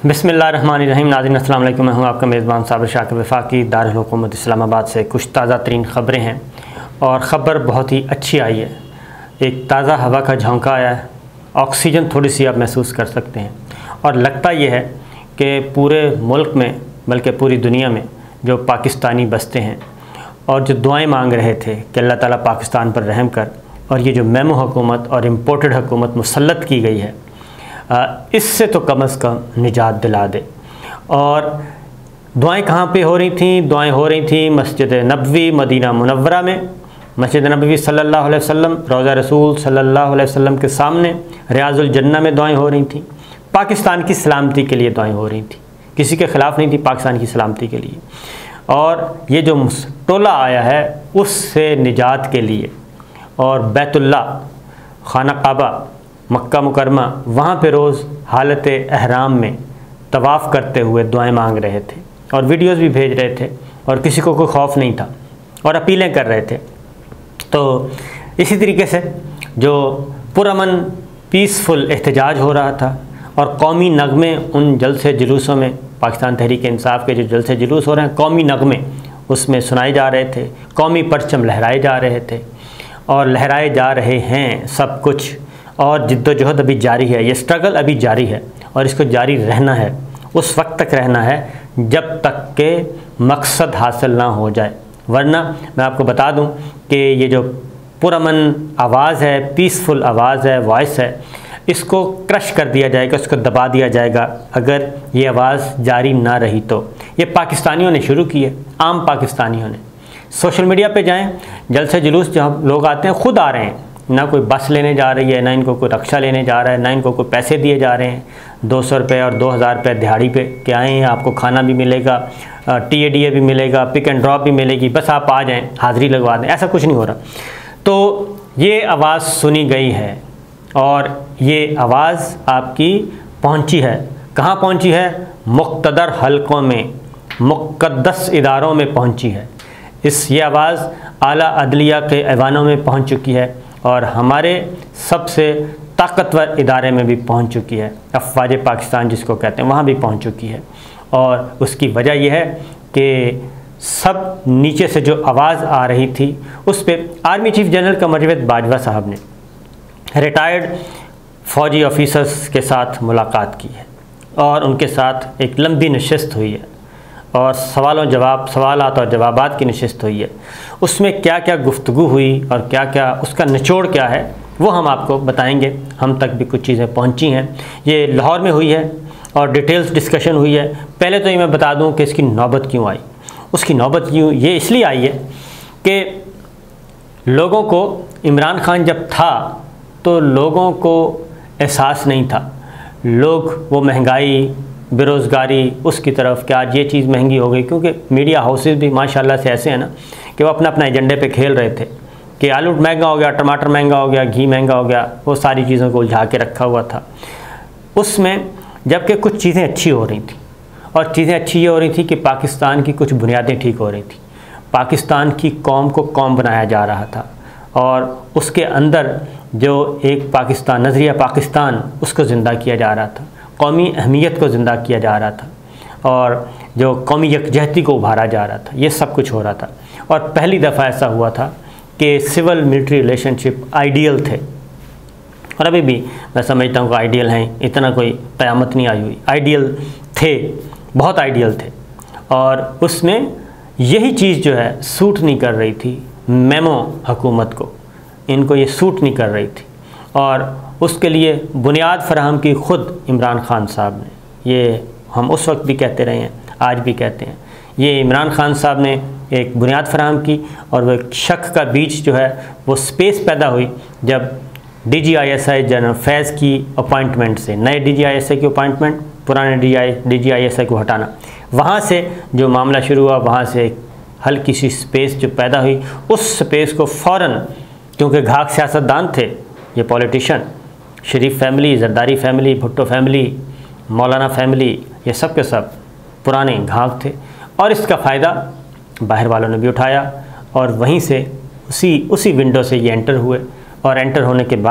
बिस्मिल्लाहिर्रहमानिर्रहीम। नाज़रीन अस्सलाम वालेकुम। मैं हूं आपका मेज़बान साबिर शाकिर वफाकी। दारुल हुकूमत इस्लामाबाद से कुछ ताज़ा तरीन ख़बरें हैं और ख़बर बहुत ही अच्छी आई है। एक ताज़ा हवा का झोंका आया है, ऑक्सीजन थोड़ी सी आप महसूस कर सकते हैं और लगता ये है कि पूरे मुल्क में बल्कि पूरी दुनिया में जो पाकिस्तानी बसते हैं और जो दुआएँ मांग रहे थे कि अल्लाह ताला पाकिस्तान पर रहम कर, और ये जो मेमो हुकूमत और इम्पोर्टेड हुकूमत मुसल्लत की गई है, इससे तो कम से कम निजात दिला दे। और दुआएं कहाँ पे हो रही थी? दुआएं हो रही थी मस्जिद नबवी मदीना मुनव्वरा में। मस्जिद नबवी सल्लल्लाहु अलैहि वसल्लम, रोज़ा रसूल सल्लल्लाहु अलैहि वसल्लम के सामने रियाजुल जन्ना में दुआएं हो रही थी। पाकिस्तान की सलामती के लिए दुआएं हो रही थी, किसी के ख़िलाफ़ नहीं थी, पाकिस्तान की सलामती के लिए। और ये जो टोला आया है उससे निजात के लिए, और बैतुल्ला खाना काबा मक्का मुकरमा, वहाँ पे रोज़ हालत एहराम में तवाफ़ करते हुए दुआएं मांग रहे थे और वीडियोस भी भेज रहे थे और किसी को कोई खौफ नहीं था और अपीलें कर रहे थे। तो इसी तरीके से जो पुरअमन पीसफुल एहतजाज हो रहा था और कौमी नगमे उन जलसे जुलूसों में, पाकिस्तान तहरीक इंसाफ के जो जलसे जुलूस हो रहे हैं, कौमी नगमे उसमें सुनाए जा रहे थे, कौमी परचम लहराए जा रहे थे और लहराए जा रहे हैं सब कुछ। और जिद्दोजहद अभी जारी है, ये स्ट्रगल अभी जारी है और इसको जारी रहना है, उस वक्त तक रहना है जब तक के मकसद हासिल ना हो जाए। वरना मैं आपको बता दूं कि ये जो पुरअमन आवाज़ है, पीसफुल आवाज़ है, वॉइस है, इसको क्रश कर दिया जाएगा, इसको दबा दिया जाएगा अगर ये आवाज़ जारी ना रही तो। ये पाकिस्तानियों ने शुरू की है, आम पाकिस्तानियों ने। सोशल मीडिया पे जाएं, जलसे जुलूस जहाँ लोग आते हैं खुद आ रहे हैं, ना कोई बस लेने जा रही है, ना इनको कोई रक्षा लेने जा रहा है, ना इनको कोई पैसे दिए जा रहे हैं। 200 रुपये और 2000 रुपये दिहाड़ी पे कि आएँ, आपको खाना भी मिलेगा, TADA भी मिलेगा, पिक एंड ड्रॉप भी मिलेगी, बस आप आ जाएं, हाज़िरी लगवा दें। ऐसा कुछ नहीं हो रहा। तो ये आवाज़ सुनी गई है और ये आवाज़ आपकी पहुंची है। कहाँ पहुंची है? मुक़्तदर हलकों में, मुक़द्दस इदारों में पहुंची है। ये आवाज़ आला अदलिया के ऐवानों में पहुंच चुकी है और हमारे सबसे ताकतवर इदारे में भी पहुंच चुकी है। अफ़वाज पाकिस्तान जिसको कहते हैं, वहाँ भी पहुंच चुकी है। और उसकी वजह यह है कि सब नीचे से जो आवाज़ आ रही थी उस पर army chief general Qamar Javed Bajwa साहब ने रिटायर्ड फ़ौजी ऑफिसर्स के साथ मुलाकात की है और उनके साथ एक लंबी नशिस्त हुई है और सवालात और जवाबात की नशिस्त हुई है। उसमें क्या क्या गुफ्तगू हुई और क्या क्या उसका निचोड़ क्या है वो हम आपको बताएंगे। हम तक भी कुछ चीज़ें पहुंची हैं। ये लाहौर में हुई है और डिटेल्स डिस्कशन हुई है। पहले तो ये मैं बता दूं कि इसकी नौबत क्यों आई। उसकी नौबत क्यों ये इसलिए आई है कि लोगों को इमरान खान जब था तो लोगों को एहसास नहीं था। लोग वो महंगाई, बेरोज़गारी उसकी तरफ कि आज ये चीज़ महंगी हो गई, क्योंकि मीडिया हाउसेस भी माशाल्लाह से ऐसे हैं ना कि वो अपना अपना एजेंडे पे खेल रहे थे कि आलू महंगा हो गया, टमाटर महंगा हो गया, घी महंगा हो गया, वो सारी चीज़ों को उलझा के रखा हुआ था उसमें। जबकि कुछ चीज़ें अच्छी हो रही थी और चीज़ें अच्छी ये हो रही थी कि पाकिस्तान की कुछ बुनियादें ठीक हो रही थी, पाकिस्तान की कौम को कौम बनाया जा रहा था और उसके अंदर जो एक पाकिस्तान, नज़रिया पाकिस्तान, उसको ज़िंदा किया जा रहा था, कौमी अहमियत को ज़िंदा किया जा रहा था और जो कौमी यकजहती को उभारा जा रहा था। ये सब कुछ हो रहा था और पहली दफ़ा ऐसा हुआ था कि सिविल मिलिट्री रिलेशनशिप आइडियल थे और अभी भी मैं समझता हूँ कि आइडियल हैं, इतना कोई क़यामत नहीं आई हुई। आइडियल थे, बहुत आइडियल थे और उसमें यही चीज़ जो है सूट नहीं कर रही थी मेमो हुकूमत को, इनको ये सूट नहीं कर रही थी और उसके लिए बुनियाद फराहम की ख़ुद इमरान खान साहब ने। ये हम उस वक्त भी कहते रहे हैं, आज भी कहते हैं। ये इमरान खान साहब ने एक बुनियाद फराहम की और वह एक शक का बीज जो है वो स्पेस पैदा हुई जब DGISI जनरल फैज़ की अपॉइंटमेंट से, नए DGISI की अपॉइंटमेंट, पुराने DGISI को हटाना, वहाँ से जो मामला शुरू हुआ, वहाँ से एक हल्की सी स्पेस जो पैदा हुई, उस स्पेस को फ़ौरन, क्योंकि घाक सियासतदान थे ये politician, Sharif family, Zardari family, Bhutto family, मौलाना फैमिली, ये सब के सब पुराने घाक थे और इसका फ़ायदा बाहर वालों ने भी उठाया और वहीं से उसी विंडो से ये एंटर हुए और एंटर होने के बाद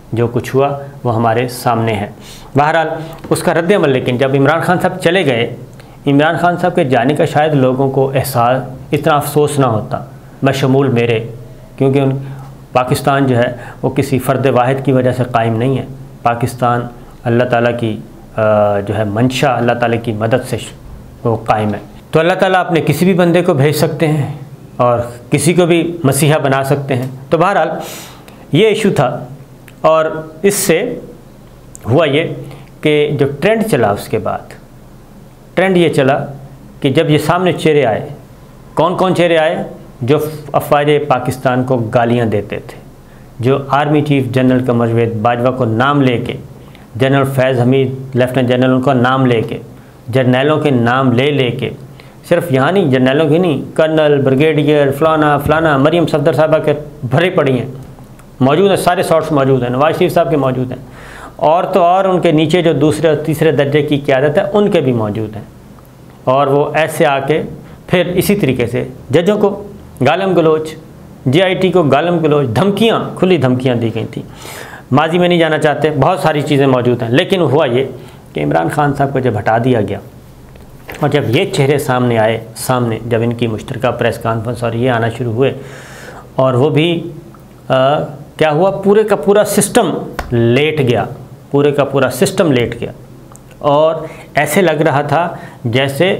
जो कुछ हुआ वो हमारे सामने है। बहरहाल उसका रद्द अमल, लेकिन जब इमरान खान साहब चले गए, इमरान खान साहब के जाने का शायद लोगों को एहसास इतना अफसोस ना होता, बशमूल मेरे, क्योंकि पाकिस्तान जो है वो किसी फ़र्द वाहिद की वजह से कायम नहीं है। पाकिस्तान अल्लाह ताला की जो है मंशा, अल्लाह ताला की मदद से वो कायम है। तो अल्लाह ताला अपने किसी भी बंदे को भेज सकते हैं और किसी को भी मसीहा बना सकते हैं। तो बहरहाल ये इशू था, और इससे हुआ ये कि जो ट्रेंड चला, उसके बाद ट्रेंड ये चला कि जब ये सामने चेहरे आए, कौन कौन चेहरे आए? जो अफवाज पाकिस्तान को गालियां देते थे, जो army chief general Qamar Javed Bajwa को नाम लेके, general Faiz Hamid lieutenant general उनका नाम लेके, जर्नैलों के नाम लेके, सिर्फ यहाँ नहीं, जर्नैलों की नहीं, कर्नल, ब्रिगेडियर, फलाना फलाना, मरियम सफदर साहबा के भरे पड़ी हैं, मौजूद हैं, सारे शॉट्स मौजूद हैं, नवाज शरीफ साहब के मौजूद हैं, और तो और उनके नीचे जो दूसरे और तीसरे दर्जे की क़यादत है उनके भी मौजूद हैं। और वो ऐसे आके फिर इसी तरीके से जजों को गालम गलोच, JIT को गालम गलोच, धमकियाँ, खुली धमकियाँ दी गई थी। माजी में नहीं जाना चाहते, बहुत सारी चीज़ें मौजूद हैं, लेकिन हुआ ये कि इमरान खान साहब को जब हटा दिया गया और जब ये चेहरे सामने आए, जब इनकी मुश्तरका प्रेस कॉन्फ्रेंस और ये आना शुरू हुए, और वो भी क्या हुआ, पूरे का पूरा सिस्टम लेट गया, पूरे का पूरा सिस्टम लेट गया, और ऐसे लग रहा था जैसे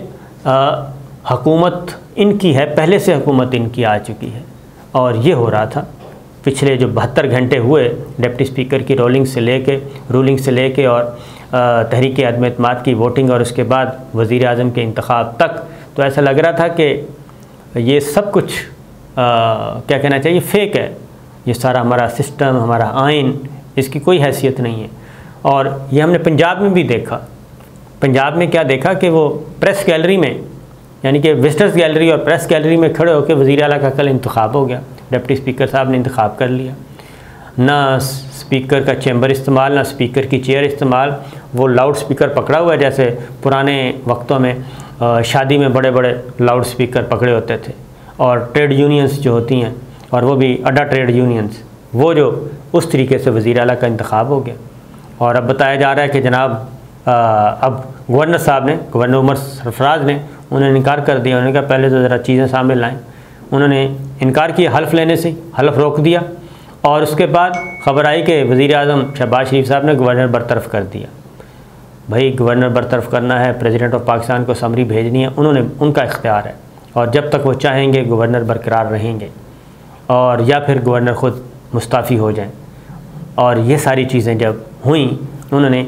हुकूमत इनकी है, पहले से हुकूमत इनकी आ चुकी है। और ये हो रहा था पिछले जो 72 घंटे हुए डिप्टी स्पीकर की रूलिंग से लेके और तहरीक अदम एतमाद की वोटिंग और उसके बाद वज़ीर आज़म के इंतखाब तक, तो ऐसा लग रहा था कि ये सब कुछ क्या कहना चाहिए, फेक है। ये सारा हमारा सिस्टम, हमारा आइन, इसकी कोई हैसियत नहीं है। और ये हमने पंजाब में भी देखा। पंजाब में क्या देखा कि वो प्रेस गैलरी में, यानी कि विजिटर्स गैलरी और प्रेस गैलरी में खड़े होकर वज़ीर आला का कल इंतखाब हो गया, डिप्टी स्पीकर साहब ने इंतखाब कर लिया। ना स्पीकर का चैम्बर इस्तेमाल, ना स्पीकर की चेयर इस्तेमाल, वो लाउड स्पीकर पकड़ा हुआ है जैसे पुराने वक्तों में शादी में बड़े बड़े लाउड स्पीकर पकड़े होते थे। और ट्रेड यूनियंस जो होती हैं, और वो भी अड्डा ट्रेड यूनियंस, वो जो उस तरीके से वज़ीर आला का इंतखाब हो गया। और अब बताया जा रहा है कि जनाब अब गवर्नर साहब ने, गवर्नर उमर सरफराज ने, उन्होंने इनकार कर दिया। उन्होंने कहा पहले तो ज़रा चीज़ें सामने लाएं। उन्होंने इनकार किया, हल्फ लेने से हल्फ रोक दिया, और उसके बाद ख़बर आई कि वज़ीर आज़म शहबाज शरीफ साहब ने गवर्नर बरतरफ़ कर दिया। भाई गवर्नर बरतरफ़ करना है, प्रेसिडेंट ऑफ पाकिस्तान को समरी भेजनी है, उनका इख्तियार है, और जब तक वो चाहेंगे गवर्नर बरकरार रहेंगे, और या फिर गवर्नर ख़ुद मुस्ताफ़ी हो जाएं। और ये सारी चीज़ें जब हुई, उन्होंने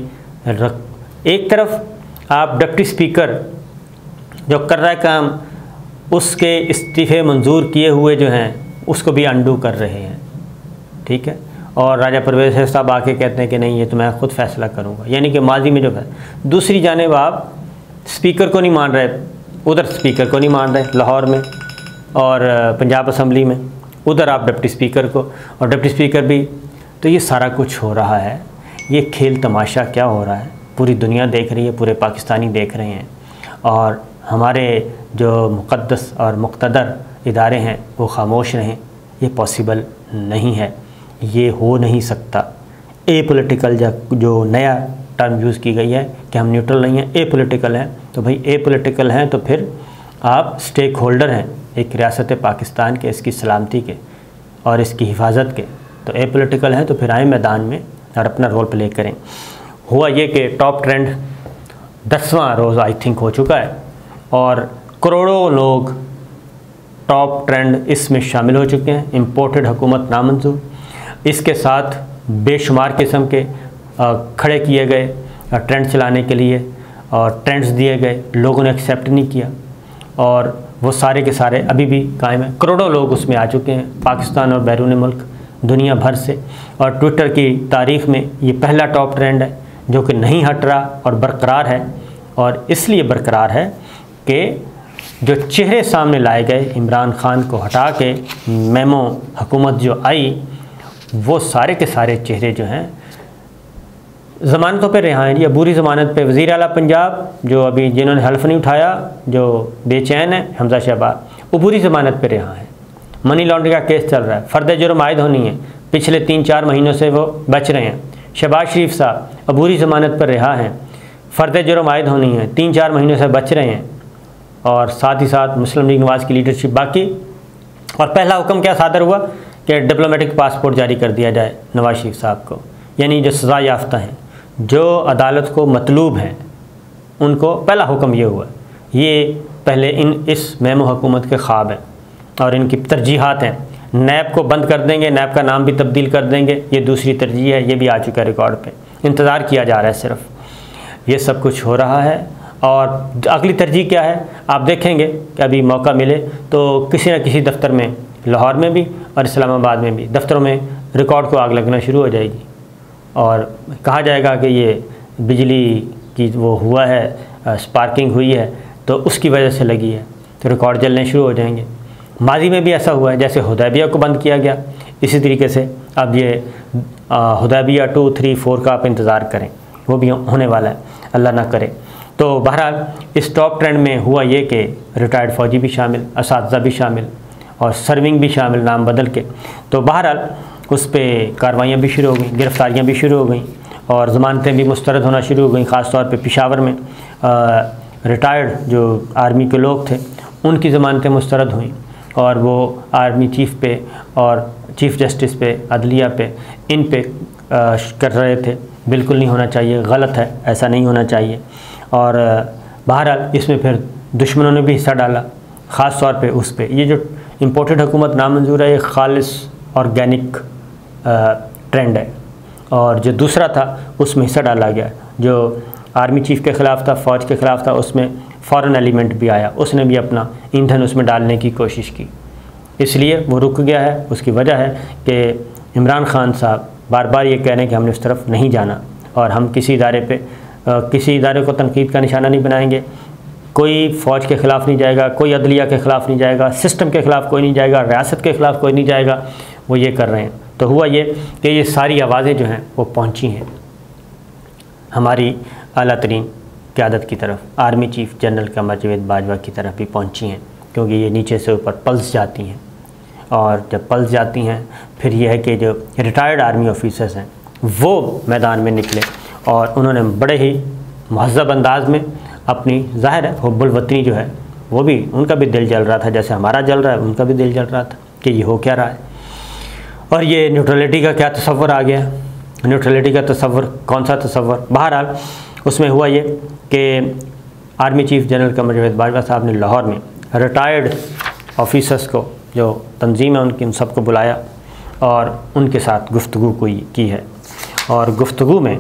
एक तरफ आप डिप्टी स्पीकर जो कर रहा है काम, उसके इस्तीफ़े मंजूर किए हुए जो हैं उसको भी अंडू कर रहे हैं, ठीक है। और राजा परवेज़ साहब आके कहते हैं कि नहीं, ये तो मैं ख़ुद फ़ैसला करूँगा, यानी कि माजी में जो है। दूसरी जानिब आप स्पीकर को नहीं मान रहे, उधर स्पीकर को नहीं मान रहे लाहौर में और पंजाब असम्बली में, उधर आप डिप्टी स्पीकर को, और डिप्टी स्पीकर भी। तो ये सारा कुछ हो रहा है, ये खेल तमाशा क्या हो रहा है, पूरी दुनिया देख रही है, पूरे पाकिस्तानी देख रहे हैं, और हमारे जो मुक़द्दस और मुक़्तदर इदारे हैं वो खामोश रहें। ये पॉसिबल नहीं है, ये हो नहीं सकता। ए पॉलिटिकल जो नया टर्म यूज़ की गई है कि हम न्यूट्रल नहीं हैं, ए पॉलिटिकल हैं, तो भाई ए पॉलिटिकल हैं तो फिर आप स्टेक होल्डर हैं एक रियासत पाकिस्तान के, इसकी सलामती के और इसकी हिफाजत के। तो ए पॉलिटिकल हैं तो फिर आए मैदान में और अपना रोल प्ले करें। हुआ ये कि टॉप ट्रेंड 10वां रोज़ आई थिंक हो चुका है, और करोड़ों लोग टॉप ट्रेंड इसमें शामिल हो चुके हैं। इम्पोर्टेड हुकूमत नामंजूर, इसके साथ बेशुमार किस्म के खड़े किए गए ट्रेंड चलाने के लिए, और ट्रेंड्स दिए गए, लोगों ने एक्सेप्ट नहीं किया, और वो सारे के सारे अभी भी कायम हैं। करोड़ों लोग उसमें आ चुके हैं, पाकिस्तान और बैरून मुल्क, दुनिया भर से। और ट्विटर की तारीख़ में ये पहला टॉप ट्रेंड है जो कि नहीं हट रहा और बरकरार है। और इसलिए बरकरार है कि जो चेहरे सामने लाए गए, इमरान खान को हटा के मेमो हुकूमत जो आई, वो सारे के सारे चेहरे जो हैं ज़मानतों पर रिहा हैं, या बुरी ज़मानत पे। वज़ीर आला पंजाब जो अभी जिन्होंने हल्फ नहीं उठाया, जो बेचैन है, हमजा शहबाज, वो बुरी ज़मानत पर रिहा है। मनी लॉन्ड्रिंग का केस चल रहा है, फ़र्द जुर्म आयद होनी है, पिछले 3-4 महीनों से वो बच रहे हैं। शहबाज शरीफ साहब अबूरी ज़मानत पर रिहा हैं, फ़र्द जुर्म आयद होनी है, 3-4 महीनों से बच रहे हैं। और साथ ही साथ मुस्लिम लीग नवाज़ की लीडरशिप बाकी। और पहला हुक्म क्या सादर हुआ कि डिप्लोमेटिक पासपोर्ट जारी कर दिया जाए नवाज़ शरीफ साहब को, यानी जो सज़ा याफ्ता हैं, जो अदालत को मतलूब हैं, उनको पहला हुक्म ये हुआ। ये पहले इस मेमो हुकूमत के ख्वाब हैं और इनकी तरजीहात हैं। नैब को बंद कर देंगे, नैब का नाम भी तब्दील कर देंगे, ये दूसरी तरजीह है, ये भी आ चुका है रिकॉर्ड पे, इंतज़ार किया जा रहा है सिर्फ। ये सब कुछ हो रहा है। और अगली तरजीह क्या है, आप देखेंगे कि अभी मौका मिले तो किसी न किसी दफ्तर में, लाहौर में भी और इस्लामाबाद में भी, दफ्तरों में रिकॉर्ड को आग लगना शुरू हो जाएगी और कहा जाएगा कि ये बिजली की वो हुआ है, स्पार्किंग हुई है तो उसकी वजह से लगी है, तो रिकॉर्ड जलने शुरू हो जाएंगे। माजी में भी ऐसा हुआ है, जैसे हुदैबिया को बंद किया गया, इसी तरीके से अब ये हुदैबिया 2, 3, 4 का आप इंतज़ार करें, वो भी होने वाला है, अल्लाह ना करे। तो बहरहाल इस टॉप ट्रेंड में हुआ ये कि रिटायर्ड फ़ौजी भी शामिल, असातिज़ा भी शामिल और सर्विंग भी शामिल, नाम बदल के। तो बहरहाल उस पर कार्रवाइयाँ भी शुरू हो गई, गिरफ़्तारियाँ भी शुरू हो गई और ज़मानतें भी मुस्तरद होना शुरू हो गई। ख़ास तौर पे पेशावर में रिटायर्ड जो आर्मी के लोग थे उनकी ज़मानतें मुस्तरद हुई और वो आर्मी चीफ़ पे और चीफ़ जस्टिस पे, अदलिया पे, इन पे कर रहे थे। बिल्कुल नहीं होना चाहिए, गलत है, ऐसा नहीं होना चाहिए। और बहरहाल इसमें फिर दुश्मनों ने भी हिस्सा डाला, ख़ास तौर पे उस पे ये जो इम्पोर्टेड हुकूमत नामंजूर है, ये खालिस ऑर्गेनिक ट्रेंड है। और जो दूसरा था उसमें हिस्सा डाला गया, जो आर्मी चीफ़ के ख़िलाफ़ था, फ़ौज के ख़िलाफ़ था, उसमें फ़ॉरेन एलिमेंट भी आया, उसने भी अपना ईंधन उसमें डालने की कोशिश की, इसलिए वो रुक गया है। उसकी वजह है कि इमरान ख़ान साहब बार बार ये कह रहे हैं कि हमने उस तरफ नहीं जाना और हम किसी इदारे को तनकीद का निशाना नहीं बनाएंगे, कोई फ़ौज के ख़िलाफ़ नहीं जाएगा, कोई अदलिया के ख़िलाफ़ नहीं जाएगा, सिस्टम के ख़िलाफ़ कोई नहीं जाएगा, रियासत के ख़िलाफ़ कोई नहीं जाएगा, वो ये कर रहे हैं। तो हुआ ये कि ये सारी आवाज़ें जो हैं वो पहुँची हैं हमारी आला तरीन क़यादत की तरफ, army chief general Qamar Javed Bajwa की तरफ भी पहुँची हैं, क्योंकि ये नीचे से ऊपर पल्स जाती हैं। और जब पल्स जाती हैं फिर यह है कि जो रिटायर्ड आर्मी ऑफिसर्स हैं वो मैदान में निकले और उन्होंने बड़े ही महज़्ज़ब अंदाज में अपनी, ज़ाहिर है हुब्बुल वतनी जो है वो भी, उनका भी दिल जल रहा था, जैसे हमारा जल रहा है उनका भी दिल जल रहा था कि ये हो क्या रहा है। और ये न्यूट्रलिटी का क्या तसव्वुर आ गया, न्यूट्रलिटी का तसव्वुर, कौन सा तसव्वुर। बहरहाल उसमें हुआ ये कि army chief general Qamar Javed Bajwa साहब ने लाहौर में रिटायर्ड ऑफिसर्स को, जो तंजीम है उनकी, उन सबको बुलाया और उनके साथ गुफ्तगू की है। और गुफ्तगू में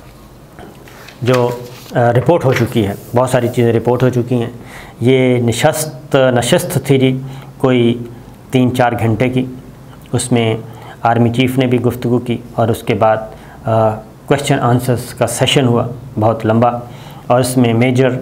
जो रिपोर्ट हो चुकी है, बहुत सारी चीज़ें रिपोर्ट हो चुकी हैं। ये नशस्त थी जी कोई 3-4 घंटे की, उसमें आर्मी चीफ़ ने भी गुफ्तगू की और उसके बाद क्वेश्चन आंसर्स का सेशन हुआ बहुत लंबा। और इसमें मेजर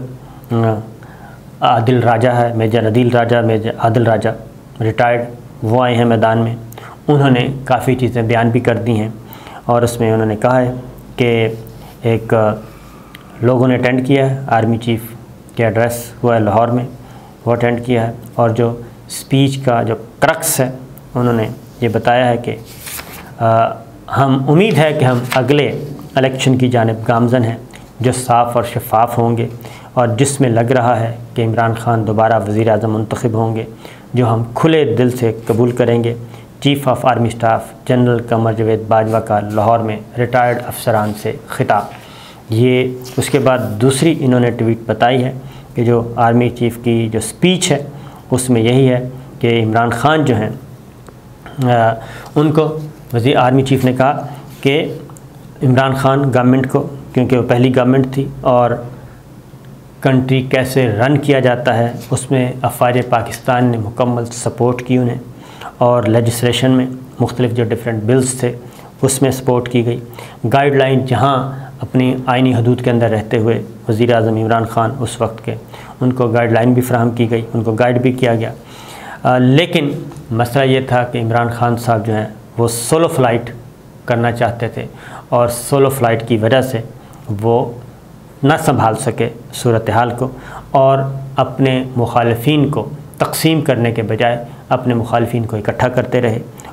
आदिल राजा है, मेजर आदिल राजा रिटायर्ड, वो आए हैं मैदान में। उन्होंने काफ़ी चीज़ें बयान भी कर दी हैं और उसमें उन्होंने कहा है कि एक लोगों ने अटेंड किया है, आर्मी चीफ़ के एड्रेस हुआ है लाहौर में, वो अटेंड किया है और जो स्पीच का जो क्रक्स है उन्होंने ये बताया है कि हम उम्मीद है कि हम अगले इलेक्शन की जानिब गामज़न हैं जो साफ़ और शफाफ होंगे और जिसमें लग रहा है कि इमरान ख़ान दोबारा वज़ीर आज़म मुंतखब होंगे, जो हम खुले दिल से कबूल करेंगे। Chief of army staff general Qamar Javed Bajwa का लाहौर में रिटायर्ड अफसरान से खिताब। ये उसके बाद दूसरी इन्होंने ट्वीट बताई है कि जो आर्मी चीफ़ की जो स्पीच है उसमें यही है कि इमरान ख़ान जो हैं उनको वज़ीर आर्मी चीफ़ ने कहा कि इमरान ख़ान गवर्नमेंट को, क्योंकि वो पहली गवर्नमेंट थी और कंट्री कैसे रन किया जाता है उसमें अफ़वाज पाकिस्तान ने मुकम्मल सपोर्ट की उन्हें, और लेजिस्लेशन में मुख्तलिफ़ जो डिफरेंट बिल्स थे उसमें सपोर्ट की गई। गाइडलाइन जहाँ अपनी आइनी हदूद के अंदर रहते हुए वज़ीर आज़म इमरान ख़ान उस वक्त के, उनको गाइडलाइन भी फ़राहम की गई, उनको गाइड भी किया गया। लेकिन मसला ये था कि इमरान ख़ान साहब जो हैं वो सोलो फ़्लाइट करना चाहते थे और सोलो फ़्लाइट की वजह से वो न संभाल सके सूरत हाल को और अपने मुखालिफिन को तकसीम करने के बजाय अपने मुखालिफिन को इकट्ठा करते रहे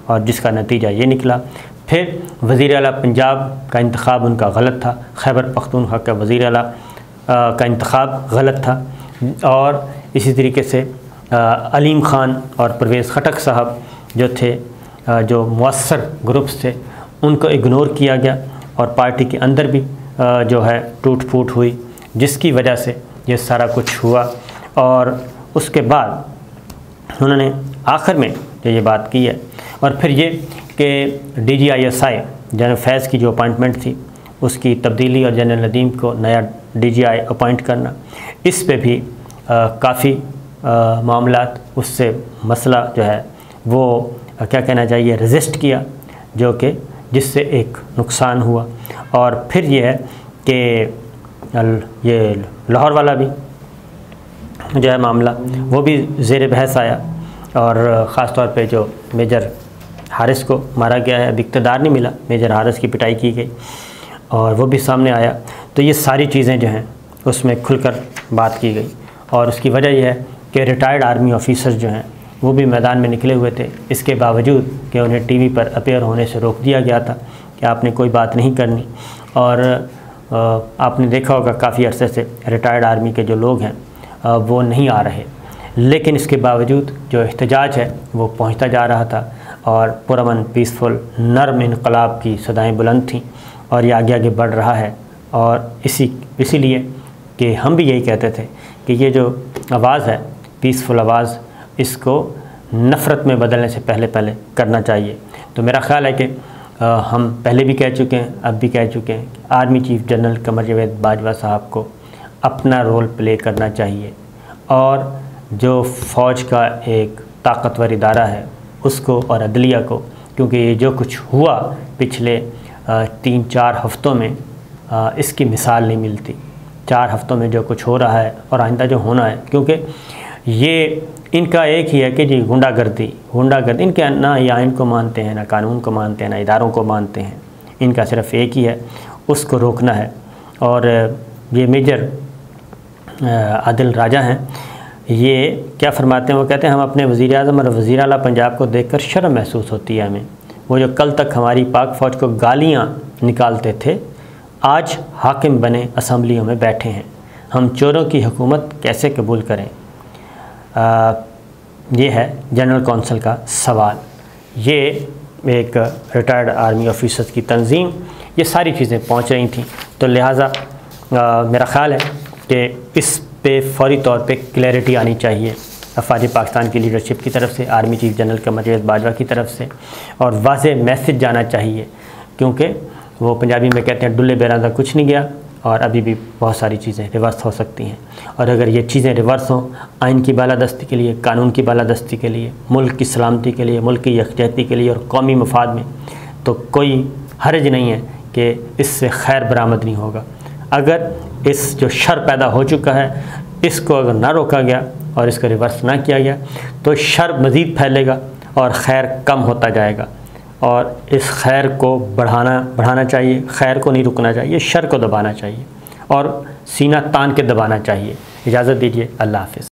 और जिसका नतीजा ये निकला। फिर वज़ीर आला पंजाब का इंतखाब उनका गलत था, खैबर पख्तूनख्वा का वज़ीर आला का इंतखाब गलत था। और इसी तरीके से अलीम ख़ान और परवेज़ खटक साहब जो थे, जो मुअस्सर ग्रुप्स थे, उनको इग्नोर किया गया और पार्टी के अंदर भी जो है टूट फूट हुई, जिसकी वजह से ये सारा कुछ हुआ। और उसके बाद उन्होंने आखिर में जो ये बात की है, और फिर ये कि DGI जनरल फैज़ की जो अपॉइंटमेंट थी उसकी तब्दीली और जनरल नदीम को नया DGI अपॉइंट करना, इस पे भी काफ़ी मामलात उससे मसला जो है वो क्या कहना चाहिए रेजिस्ट किया, जो कि जिससे एक नुकसान हुआ। और फिर ये है कि ये लाहौर वाला भी जो है मामला वो भी ज़ेर बहस आया, और ख़ास तौर पे जो मेजर हारिस को मारा गया है, अभी इक़्तिदार नहीं मिला, मेजर हारिस की पिटाई की गई और वो भी सामने आया। तो ये सारी चीज़ें जो हैं उसमें खुलकर बात की गई, और उसकी वजह यह है कि रिटायर्ड आर्मी ऑफिसर्स जो हैं वो भी मैदान में निकले हुए थे, इसके बावजूद कि उन्हें टीवी पर अपीयर होने से रोक दिया गया था कि आपने कोई बात नहीं करनी। और आपने देखा होगा काफ़ी अरसे से रिटायर्ड आर्मी के जो लोग हैं वो नहीं आ रहे, लेकिन इसके बावजूद जो एहतजाज है वो पहुंचता जा रहा था, और पुरअमन पीसफुल नर्म इनकलाब की सदाएँ बुलंद थीं, और ये आगे आगे बढ़ रहा है। और इसीलिए कि हम भी यही कहते थे कि ये जो आवाज़ है पीसफुल आवाज़, इसको नफ़रत में बदलने से पहले करना चाहिए। तो मेरा ख़्याल है कि हम पहले भी कह चुके हैं, अब भी कह चुके हैं, army chief general Qamar Javed Bajwa साहब को अपना रोल प्ले करना चाहिए, और जो फ़ौज का एक ताकतवर इदारा है उसको और अदलिया को, क्योंकि ये जो कुछ हुआ पिछले 3-4 हफ़्तों में इसकी मिसाल नहीं मिलती। 4 हफ़्तों में जो कुछ हो रहा है और आइंदा जो होना है, क्योंकि ये इनका एक ही है कि जी गुंडागर्दी इनके ना या इनको मानते हैं, ना कानून को मानते हैं, ना इदारों को मानते हैं, इनका सिर्फ एक ही है, उसको रोकना है। और ये मेजर आदिल राजा हैं, ये क्या फरमाते हैं, वो कहते हैं हम अपने वज़ीर आज़म और वज़ीर आला पंजाब को देखकर शर्म महसूस होती है हमें। वो जो कल तक हमारी पाक फ़ौज को गालियाँ निकालते थे, आज हाकिम बने असम्बलियों में बैठे हैं, हम चोरों की हुकूमत कैसे कबूल करें। ये है जनरल कौंसिल का सवाल। ये एक रिटायर्ड आर्मी ऑफिसर्स की तंजीम, ये सारी चीज़ें पहुंच रही थी। तो लिहाजा मेरा ख़्याल है कि इस पे फौरी तौर पे क्लैरिटी आनी चाहिए अफ़वाज पाकिस्तान की लीडरशिप की तरफ से, army chief general Qamar Javed Bajwa की तरफ से, और वाज़ेह मैसेज जाना चाहिए, क्योंकि वो पंजाबी में कहते हैं डुल्ले बेरांदा कुछ नहीं गया, और अभी भी बहुत सारी चीज़ें रिवर्स हो सकती हैं। और अगर ये चीज़ें रिवर्स हों आइन की बालादस्ती के लिए, कानून की बालादस्ती के लिए, मुल्क की सलामती के लिए, मुल्क की यकजहती के लिए और कौमी मफाद में, तो कोई हर्ज नहीं है कि इससे खैर बरामद नहीं होगा। अगर इस जो शर पैदा हो चुका है इसको अगर ना रोका गया और इसको रिवर्स ना किया गया तो शर मज़ीद फैलेगा और खैर कम होता जाएगा। और इस खैर को बढ़ाना चाहिए, खैर को नहीं रुकना चाहिए, शर को दबाना चाहिए और सीना तान के दबाना चाहिए। इजाज़त दीजिए, अल्लाह हाफ़िज़।